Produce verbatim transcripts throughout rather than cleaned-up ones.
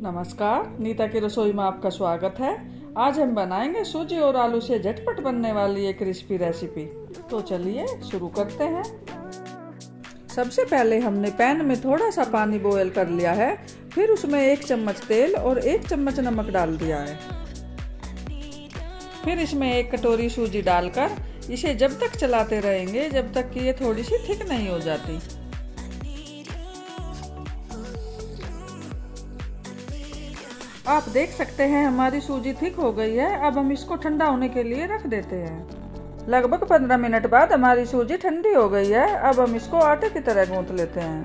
नमस्कार, नीता की रसोई में आपका स्वागत है। आज हम बनाएंगे सूजी और आलू से झटपट बनने वाली एक क्रिस्पी रेसिपी। तो चलिए शुरू करते हैं। सबसे पहले हमने पैन में थोड़ा सा पानी बॉयल कर लिया है, फिर उसमें एक चम्मच तेल और एक चम्मच नमक डाल दिया है। फिर इसमें एक कटोरी सूजी डालकर इसे जब तक चलाते रहेंगे जब तक कि ये थोड़ी सी थिक नहीं हो जाती। आप देख सकते हैं हमारी सूजी थिक हो गई है। अब हम इसको ठंडा होने के लिए रख देते हैं। लगभग पंद्रह मिनट बाद हमारी सूजी ठंडी हो गई है। अब हम इसको आटे की तरह गूंथ लेते हैं।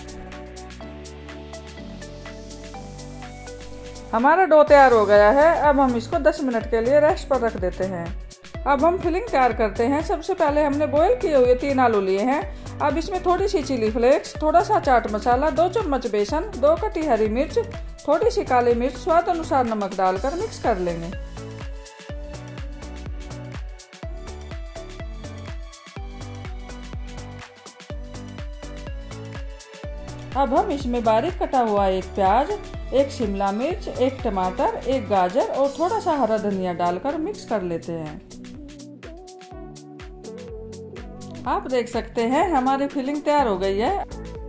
हमारा डो तैयार हो गया है। अब हम इसको दस मिनट के लिए रेस्ट पर रख देते हैं। अब हम फिलिंग तैयार करते हैं। सबसे पहले हमने बॉयल किए हुए तीन आलू लिए हैं। अब इसमें थोड़ी सी चिली फ्लेक्स, थोड़ा सा चाट मसाला, दो चम्मच बेसन, दो कटी हरी मिर्च, थोड़ी सी काली मिर्च, स्वाद अनुसार नमक डालकर मिक्स कर लेंगे। अब हम इसमें बारीक कटा हुआ एक प्याज, एक शिमला मिर्च, एक टमाटर, एक गाजर और थोड़ा सा हरा धनिया डालकर मिक्स कर लेते हैं। आप देख सकते हैं हमारी फिलिंग तैयार हो गई है।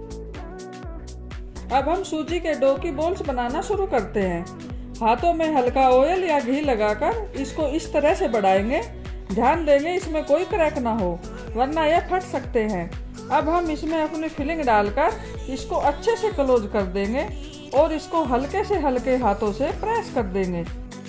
अब हम सूजी के डो की बॉल्स बनाना शुरू करते हैं। हाथों में हल्का ऑयल या घी लगाकर इसको इस तरह से बढ़ाएंगे। ध्यान देंगे इसमें कोई क्रैक ना हो, वरना यह फट सकते हैं। अब हम इसमें अपनी फिलिंग डालकर इसको अच्छे से क्लोज कर देंगे और इसको हल्के से हल्के हाथों से प्रेस कर देंगे।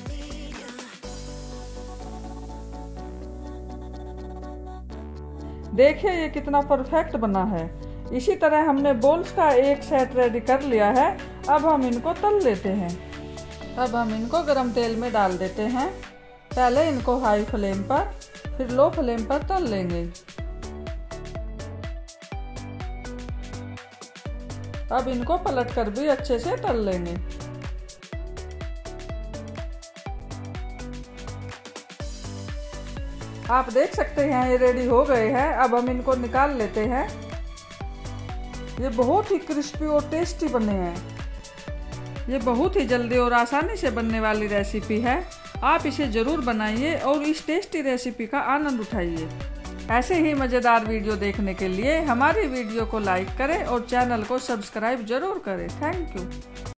देखिए ये कितना परफेक्ट बना है। इसी तरह हमने बॉल्स का एक सेट रेडी कर लिया है। अब हम इनको तल लेते हैं। अब हम इनको गरम तेल में डाल देते हैं। पहले इनको हाई फ्लेम पर, फिर लो फ्लेम पर तल लेंगे। अब इनको पलटकर भी अच्छे से तल लेंगे। आप देख सकते हैं ये रेडी हो गए हैं। अब हम इनको निकाल लेते हैं। ये बहुत ही क्रिस्पी और टेस्टी बने हैं। ये बहुत ही जल्दी और आसानी से बनने वाली रेसिपी है। आप इसे ज़रूर बनाइए और इस टेस्टी रेसिपी का आनंद उठाइए। ऐसे ही मज़ेदार वीडियो देखने के लिए हमारी वीडियो को लाइक करें और चैनल को सब्सक्राइब जरूर करें। Thank you.